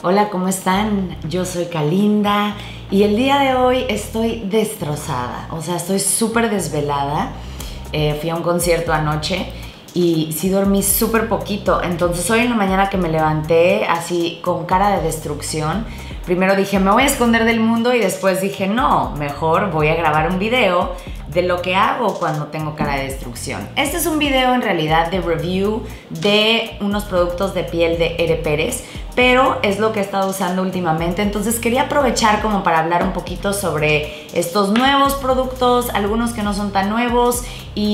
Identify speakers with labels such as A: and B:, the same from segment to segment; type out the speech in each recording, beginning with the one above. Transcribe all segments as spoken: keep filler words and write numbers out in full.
A: Hola, ¿cómo están? Yo soy Kalinda y el día de hoy estoy destrozada, o sea, estoy súper desvelada. Eh, fui a un concierto anoche y sí dormí súper poquito, entonces hoy en la mañana que me levanté así con cara de destrucción, primero dije me voy a esconder del mundo y después dije no, mejor voy a grabar un video de lo que hago cuando tengo cara de destrucción. Este es un video en realidad de review de unos productos de piel de Ere Pérez, pero es lo que he estado usando últimamente, entonces quería aprovechar como para hablar un poquito sobre estos nuevos productos, algunos que no son tan nuevos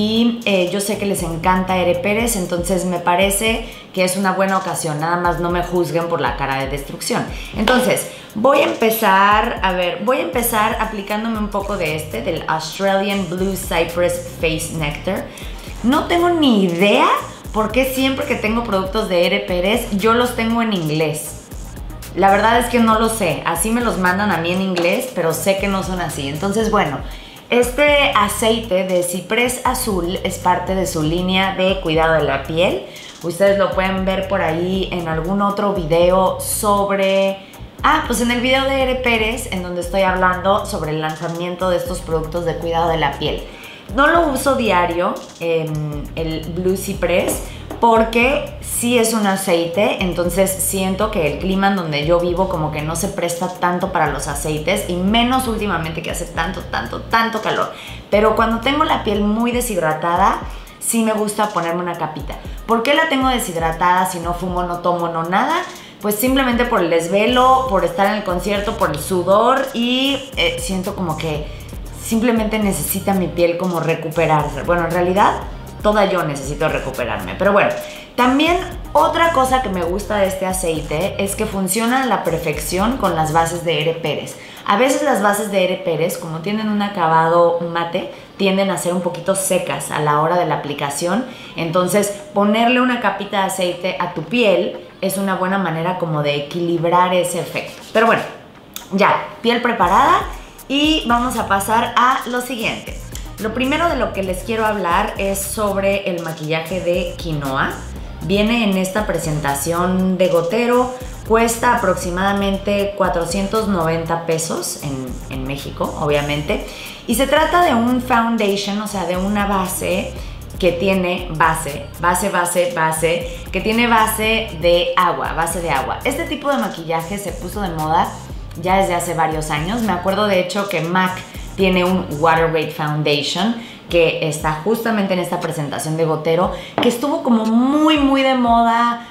A: y eh, yo sé que les encanta Ere Pérez, entonces me parece que es una buena ocasión, nada más no me juzguen por la cara de destrucción. Entonces, voy a empezar, a ver, voy a empezar aplicándome un poco de este, del Australian Blue Cypress Face Nectar. No tengo ni idea por qué siempre que tengo productos de Ere Pérez, yo los tengo en inglés. La verdad es que no lo sé, así me los mandan a mí en inglés, pero sé que no son así. Entonces, bueno, este aceite de ciprés azul es parte de su línea de cuidado de la piel. Ustedes lo pueden ver por ahí en algún otro video sobre... Ah, pues en el video de Ere Pérez, en donde estoy hablando sobre el lanzamiento de estos productos de cuidado de la piel. No lo uso diario, eh, el Blue Cypress, porque sí es un aceite, entonces siento que el clima en donde yo vivo como que no se presta tanto para los aceites y menos últimamente que hace tanto, tanto, tanto calor. Pero cuando tengo la piel muy deshidratada, sí me gusta ponerme una capita. ¿Por qué la tengo deshidratada si no fumo, no tomo, no nada? Pues simplemente por el desvelo, por estar en el concierto, por el sudor y eh, siento como que simplemente necesita mi piel como recuperarse. Bueno, en realidad toda yo necesito recuperarme, pero bueno. También otra cosa que me gusta de este aceite es que funciona a la perfección con las bases de Ere Pérez. A veces las bases de Ere Pérez, como tienen un acabado mate, tienden a ser un poquito secas a la hora de la aplicación. Entonces, ponerle una capita de aceite a tu piel es una buena manera como de equilibrar ese efecto. Pero bueno, ya, piel preparada y vamos a pasar a lo siguiente. Lo primero de lo que les quiero hablar es sobre el maquillaje de quinoa. Viene en esta presentación de gotero, cuesta aproximadamente cuatrocientos noventa pesos en, en México, obviamente. Y se trata de un foundation, o sea, de una base que tiene base, base, base, base, que tiene base de agua, base de agua. Este tipo de maquillaje se puso de moda ya desde hace varios años. Me acuerdo de hecho que MAC tiene un Water Weight Foundation que está justamente en esta presentación de gotero, que estuvo como muy, muy de moda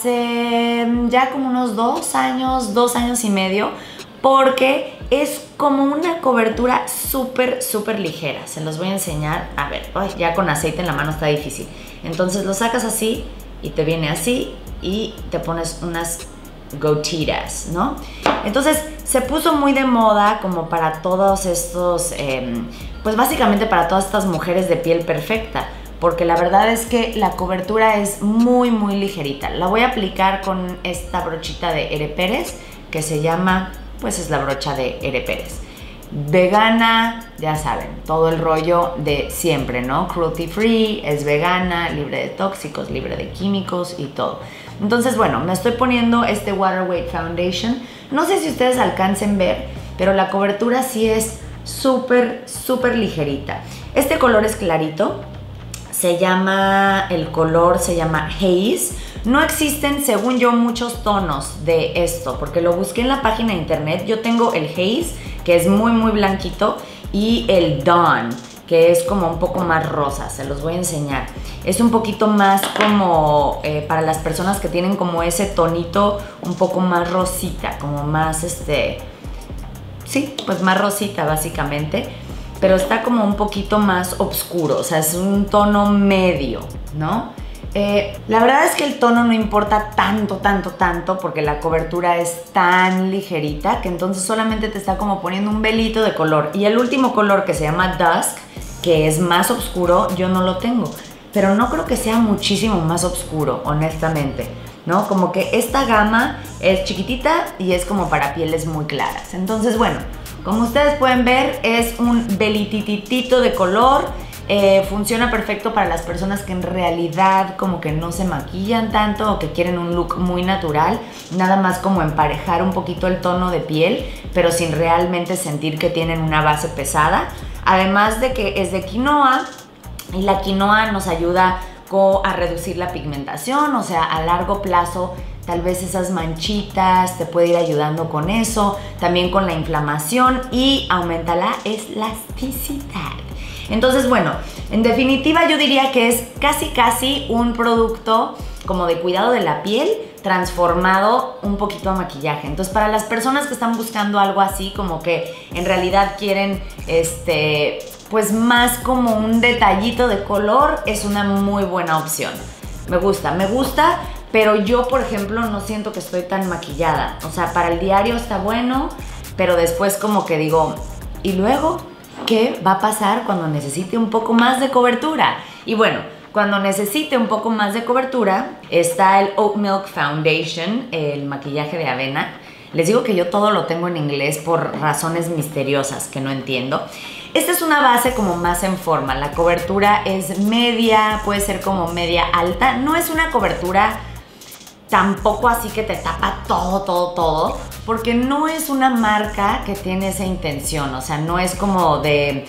A: hace ya como unos dos años, dos años y medio, porque es como una cobertura súper, súper ligera. Se los voy a enseñar. A ver, ay, ya con aceite en la mano está difícil. Entonces lo sacas así y te viene así y te pones unas gotitas, ¿no? Entonces se puso muy de moda como para todos estos, eh, pues básicamente para todas estas mujeres de piel perfecta, porque la verdad es que la cobertura es muy, muy ligerita. La voy a aplicar con esta brochita de Ere Pérez que se llama... pues es la brocha de Ere Pérez. Vegana, ya saben, todo el rollo de siempre, ¿no? Cruelty free, es vegana, libre de tóxicos, libre de químicos y todo. Entonces, bueno, me estoy poniendo este Water Weight Foundation. No sé si ustedes alcancen ver, pero la cobertura sí es súper, súper ligerita. Este color es clarito. Se llama, el color se llama Haze. No existen, según yo, muchos tonos de esto, porque lo busqué en la página de internet. Yo tengo el Haze, que es muy, muy blanquito, y el Dawn, que es como un poco más rosa. Se los voy a enseñar. Es un poquito más como eh, para las personas que tienen como ese tonito un poco más rosita, como más, este... sí, pues más rosita, básicamente. Pero está como un poquito más oscuro, o sea, es un tono medio, ¿no? Eh, la verdad es que el tono no importa tanto, tanto, tanto, porque la cobertura es tan ligerita que entonces solamente te está como poniendo un velito de color. Y el último color, que se llama Dusk, que es más oscuro, yo no lo tengo. Pero no creo que sea muchísimo más oscuro, honestamente, ¿no? Como que esta gama es chiquitita y es como para pieles muy claras. Entonces, bueno, como ustedes pueden ver, es un velititito de color. Eh, funciona perfecto para las personas que en realidad como que no se maquillan tanto o que quieren un look muy natural, nada más como emparejar un poquito el tono de piel, pero sin realmente sentir que tienen una base pesada. Además de que es de quinoa y la quinoa nos ayuda a reducir la pigmentación, o sea, a largo plazo tal vez esas manchitas te puede ir ayudando con eso, también con la inflamación, y aumenta la elasticidad. Entonces, bueno, en definitiva yo diría que es casi casi un producto como de cuidado de la piel transformado un poquito a maquillaje. Entonces, para las personas que están buscando algo así, como que en realidad quieren este pues más como un detallito de color, es una muy buena opción. Me gusta, me gusta, pero yo, por ejemplo, no siento que estoy tan maquillada. O sea, para el diario está bueno, pero después como que digo, ¿y luego qué va a pasar cuando necesite un poco más de cobertura? Y bueno, cuando necesite un poco más de cobertura, está el Oat Milk Foundation, el maquillaje de avena. Les digo que yo todo lo tengo en inglés por razones misteriosas que no entiendo. Esta es una base como más en forma, la cobertura es media, puede ser como media alta, no es una cobertura tampoco así que te tapa todo, todo, todo, porque no es una marca que tiene esa intención, o sea, no es como de...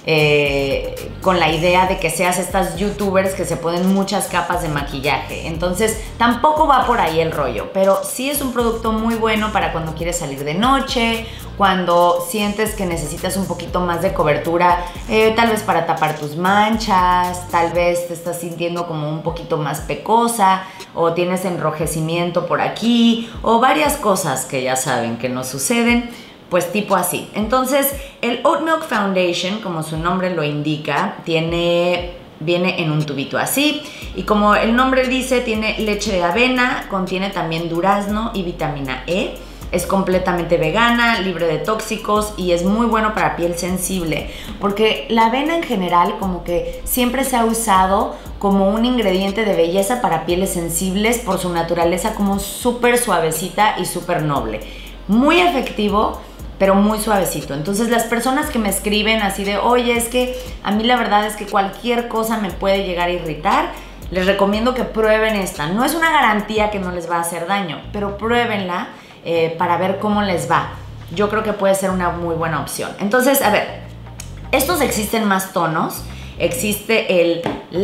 A: Eh, con la idea de que seas estas youtubers que se ponen muchas capas de maquillaje. Entonces tampoco va por ahí el rollo, pero sí es un producto muy bueno para cuando quieres salir de noche, cuando sientes que necesitas un poquito más de cobertura, eh, tal vez para tapar tus manchas, tal vez te estás sintiendo como un poquito más pecosa o tienes enrojecimiento por aquí o varias cosas que ya saben que nos suceden. Pues tipo así. Entonces, el Oat Milk Foundation, como su nombre lo indica, tiene, viene en un tubito así. Y como el nombre dice, tiene leche de avena, contiene también durazno y vitamina E. Es completamente vegana, libre de tóxicos y es muy bueno para piel sensible. Porque la avena en general como que siempre se ha usado como un ingrediente de belleza para pieles sensibles por su naturaleza como súper suavecita y súper noble. Muy efectivo, pero muy suavecito. Entonces las personas que me escriben así de, oye, es que a mí la verdad es que cualquier cosa me puede llegar a irritar, les recomiendo que prueben esta. No es una garantía que no les va a hacer daño, pero pruébenla eh, para ver cómo les va. Yo creo que puede ser una muy buena opción. Entonces, a ver, estos existen más tonos. Existe el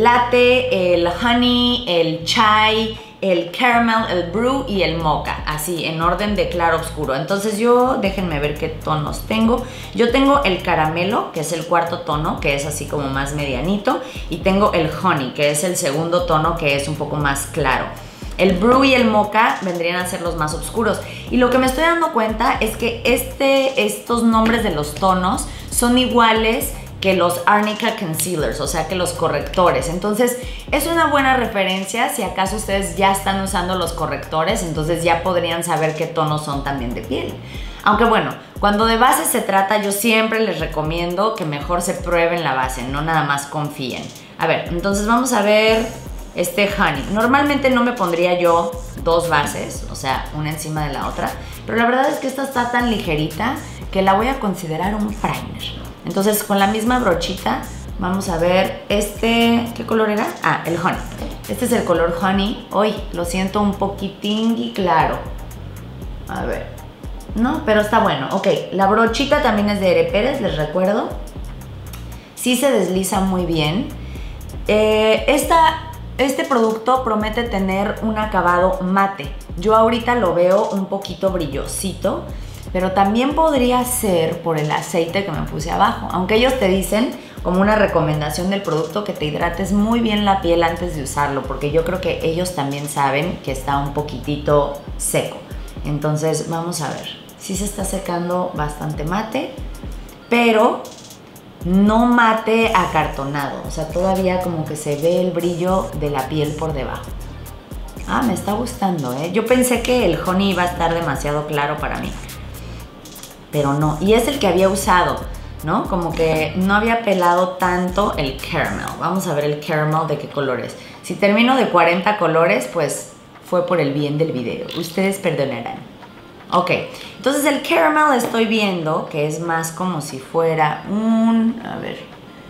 A: latte, el honey, el chai, el caramel, el brew y el mocha, así en orden de claro oscuro. Entonces yo, déjenme ver qué tonos tengo. Yo tengo el caramelo, que es el cuarto tono, que es así como más medianito, y tengo el honey, que es el segundo tono, que es un poco más claro. El brew y el mocha vendrían a ser los más oscuros. Y lo que me estoy dando cuenta es que este, estos nombres de los tonos son iguales que los Arnica Concealers, o sea que los correctores. Entonces es una buena referencia si acaso ustedes ya están usando los correctores, entonces ya podrían saber qué tonos son también de piel. Aunque bueno, cuando de base se trata, yo siempre les recomiendo que mejor se prueben la base, no nada más confíen. A ver, entonces vamos a ver este honey. Normalmente no me pondría yo dos bases, o sea, una encima de la otra, pero la verdad es que esta está tan ligerita que la voy a considerar un primer. Entonces con la misma brochita vamos a ver este, ¿qué color era? Ah, el honey. Este es el color honey. Hoy lo siento un poquitín y claro. A ver. No, pero está bueno. Ok, la brochita también es de Ere Pérez, les recuerdo. Sí se desliza muy bien. Eh, esta, este producto promete tener un acabado mate. Yo ahorita lo veo un poquito brillosito, pero también podría ser por el aceite que me puse abajo. Aunque ellos te dicen, como una recomendación del producto, que te hidrates muy bien la piel antes de usarlo, porque yo creo que ellos también saben que está un poquitito seco. Entonces vamos a ver. Sí se está secando bastante mate, pero no mate acartonado. O sea, todavía como que se ve el brillo de la piel por debajo. Ah, me está gustando, ¿eh? Yo pensé que el honey iba a estar demasiado claro para mí, pero no. Y es el que había usado, ¿no? Como que no había pelado tanto el caramel. Vamos a ver el caramel de qué color es. Si termino de cuarenta colores, pues fue por el bien del video. Ustedes perdonarán. Ok, entonces el caramel estoy viendo que es más como si fuera un, a ver,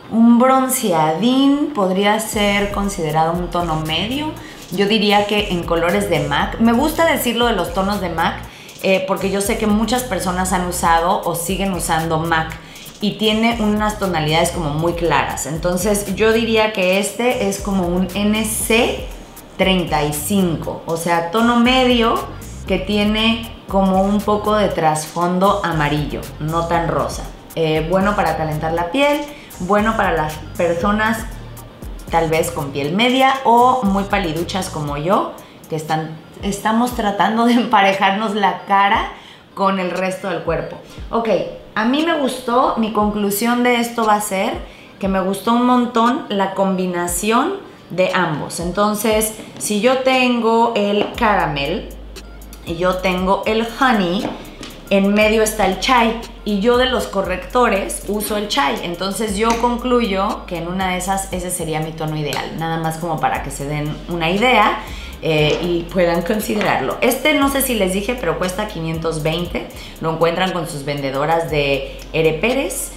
A: un bronceadín, podría ser considerado un tono medio. Yo diría que en colores de MAC. Me gusta decirlo de los tonos de MAC eh, porque yo sé que muchas personas han usado o siguen usando MAC y tiene unas tonalidades como muy claras. Entonces yo diría que este es como un N C treinta y cinco, o sea, tono medio que tiene como un poco de trasfondo amarillo, no tan rosa. Eh, bueno para calentar la piel, bueno para las personas tal vez con piel media o muy paliduchas como yo, que están, estamos tratando de emparejarnos la cara con el resto del cuerpo. Ok, a mí me gustó, mi conclusión de esto va a ser que me gustó un montón la combinación de ambos. Entonces, si yo tengo el caramel y yo tengo el honey, en medio está el chai y yo de los correctores uso el chai. Entonces yo concluyo que en una de esas ese sería mi tono ideal. Nada más como para que se den una idea eh, y puedan considerarlo. Este no sé si les dije, pero cuesta quinientos veinte. Lo encuentran con sus vendedoras de R. Pérez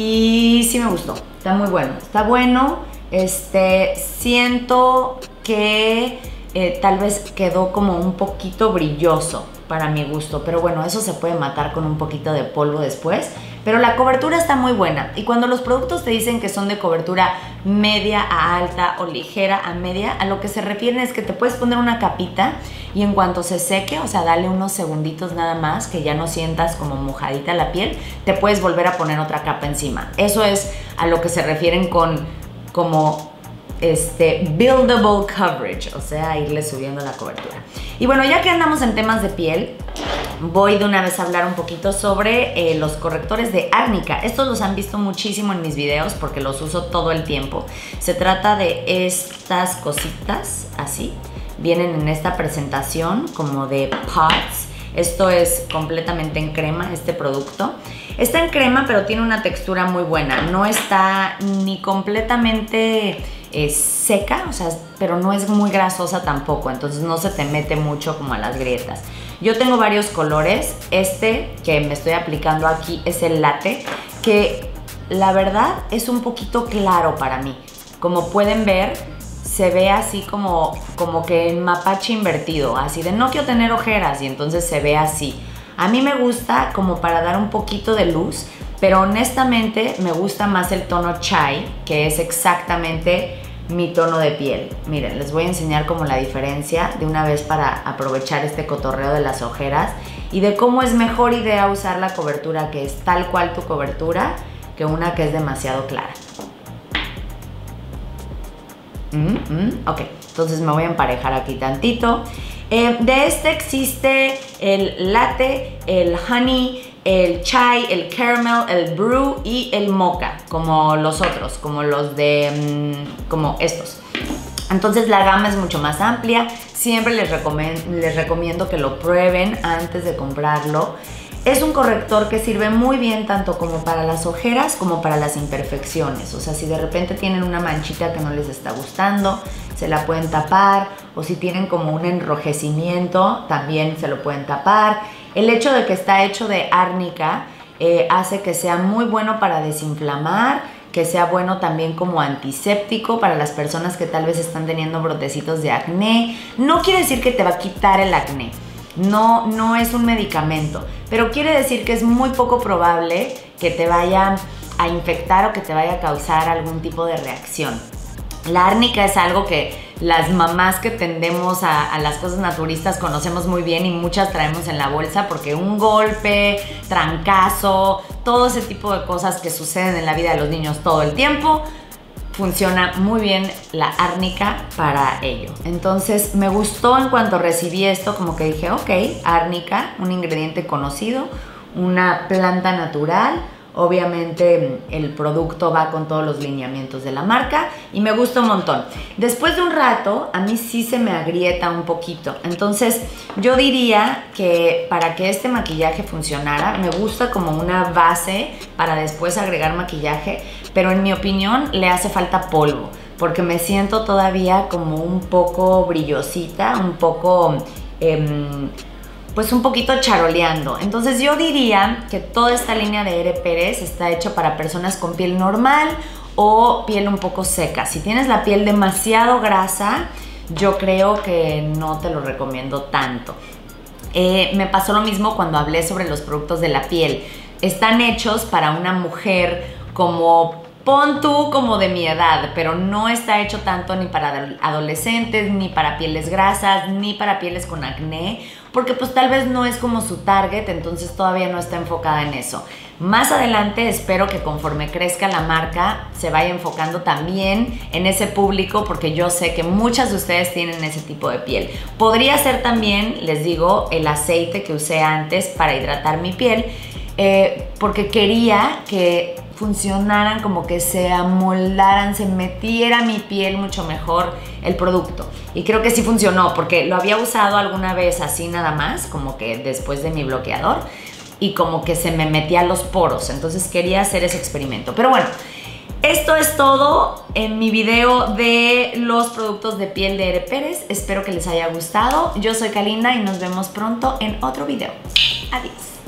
A: y sí me gustó. Está muy bueno. Está bueno. Este, siento que eh, tal vez quedó como un poquito brilloso para mi gusto, pero bueno, eso se puede matar con un poquito de polvo después, pero la cobertura está muy buena y cuando los productos te dicen que son de cobertura media a alta o ligera a media, a lo que se refieren es que te puedes poner una capita y en cuanto se seque, o sea, dale unos segunditos nada más, que ya no sientas como mojadita la piel, te puedes volver a poner otra capa encima. Eso es a lo que se refieren con como este buildable coverage, o sea, irle subiendo la cobertura. Y bueno, ya que andamos en temas de piel, voy de una vez a hablar un poquito sobre eh, los correctores de árnica. Estos los han visto muchísimo en mis videos porque los uso todo el tiempo. Se trata de estas cositas así, vienen en esta presentación como de pods. Esto es completamente en crema, este producto. Está en crema, pero tiene una textura muy buena. No está ni completamente eh, seca, o sea, pero no es muy grasosa tampoco. Entonces no se te mete mucho como a las grietas. Yo tengo varios colores. Este que me estoy aplicando aquí es el latte, que la verdad es un poquito claro para mí. Como pueden ver, se ve así como, como que en mapache invertido, así de no quiero tener ojeras y entonces se ve así. A mí me gusta como para dar un poquito de luz, pero honestamente me gusta más el tono chai, que es exactamente mi tono de piel. Miren, les voy a enseñar como la diferencia de una vez para aprovechar este cotorreo de las ojeras y de cómo es mejor idea usar la cobertura que es tal cual tu cobertura que una que es demasiado clara. Mm, mm, ok, entonces me voy a emparejar aquí tantito. Eh, de este existe el latte, el honey, el chai, el caramel, el brew y el mocha, como los otros, como los de, mmm, como estos. Entonces la gama es mucho más amplia. Siempre les, recomend les recomiendo que lo prueben antes de comprarlo. Es un corrector que sirve muy bien tanto como para las ojeras como para las imperfecciones. O sea, si de repente tienen una manchita que no les está gustando, se la pueden tapar. O si tienen como un enrojecimiento, también se lo pueden tapar. El hecho de que está hecho de árnica eh, hace que sea muy bueno para desinflamar, que sea bueno también como antiséptico para las personas que tal vez están teniendo brotecitos de acné. No quiere decir que te va a quitar el acné. No, no es un medicamento, pero quiere decir que es muy poco probable que te vaya a infectar o que te vaya a causar algún tipo de reacción. La árnica es algo que las mamás que tendemos a, a las cosas naturistas conocemos muy bien y muchas traemos en la bolsa porque un golpe, trancazo, todo ese tipo de cosas que suceden en la vida de los niños todo el tiempo, funciona muy bien la árnica para ello. Entonces me gustó en cuanto recibí esto, como que dije, ok, árnica, un ingrediente conocido, una planta natural. Obviamente el producto va con todos los lineamientos de la marca y me gusta un montón. Después de un rato a mí sí se me agrieta un poquito, entonces yo diría que para que este maquillaje funcionara me gusta como una base para después agregar maquillaje, pero en mi opinión le hace falta polvo porque me siento todavía como un poco brillosita, un poco... Eh, pues un poquito charoleando. Entonces yo diría que toda esta línea de R. Pérez está hecha para personas con piel normal o piel un poco seca. Si tienes la piel demasiado grasa, yo creo que no te lo recomiendo tanto. Eh, me pasó lo mismo cuando hablé sobre los productos de la piel. Están hechos para una mujer como, pon tú, como de mi edad, pero no está hecho tanto ni para adolescentes, ni para pieles grasas, ni para pieles con acné, porque pues tal vez no es como su target, entonces todavía no está enfocada en eso. Más adelante espero que conforme crezca la marca se vaya enfocando también en ese público, porque yo sé que muchas de ustedes tienen ese tipo de piel. Podría ser también, les digo, el aceite que usé antes para hidratar mi piel, eh, porque quería que funcionaran, como que se amoldaran, se metiera a mi piel mucho mejor el producto. Y creo que sí funcionó, porque lo había usado alguna vez así nada más, como que después de mi bloqueador, y como que se me metía a los poros. Entonces quería hacer ese experimento. Pero bueno, esto es todo en mi video de los productos de piel de Ere Pérez. Espero que les haya gustado. Yo soy Kalinda y nos vemos pronto en otro video. Adiós.